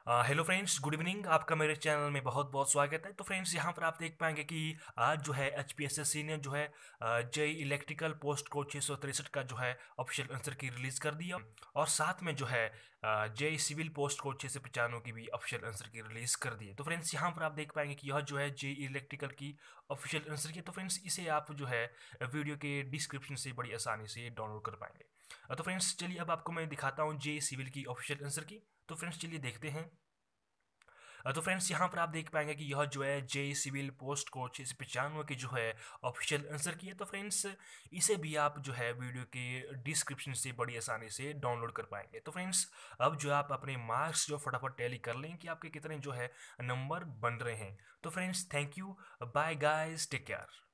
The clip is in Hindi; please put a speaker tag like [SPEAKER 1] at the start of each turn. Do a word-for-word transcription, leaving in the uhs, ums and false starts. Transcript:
[SPEAKER 1] Hello friends, good evening. आपका मेरे चैनल में बहुत बहुत स्वागत है। तो फ्रेंड्स, यहाँ पर आप देख पाएंगे कि आज जो है H P S S C ने जो है जे इलेक्ट्रिकल पोस्ट कोड छः सौ तिरसठ का जो है ऑफिशियल आंसर की रिलीज़ कर दिया, और साथ में जो है जे सिविल पोस्ट कोड छः सौ पचानवे की भी ऑफिशियल आंसर की रिलीज़ कर दी है। तो फ्रेंड्स, यहाँ पर आप देख पाएंगे कि यह जो है जे इलेक्ट्रिकल की ऑफिशियल आंसर की, तो फ्रेंड्स इसे आप जो है वीडियो के डिस्क्रिप्शन से बड़ी आसानी से डाउनलोड कर पाएंगे। तो फ्रेंड्स चलिए, अब आपको मैं दिखाता हूँ जे सिविल की ऑफिशियल आंसर की। तो फ्रेंड्स चलिए देखते हैं। तो फ्रेंड्स, यहाँ पर आप देख पाएंगे कि यह जो है जे सिविल पोस्ट कोड छः सौ पचानवे की जो है ऑफिशियल आंसर की है। तो फ्रेंड्स, इसे भी आप जो है वीडियो के डिस्क्रिप्शन से बड़ी आसानी से डाउनलोड कर पाएंगे। तो फ्रेंड्स, अब जो आप अपने मार्क्स जो फटाफट टैली कर लें कि आपके कितने जो है नंबर बन रहे हैं। तो friends, thank you, bye guys, take care.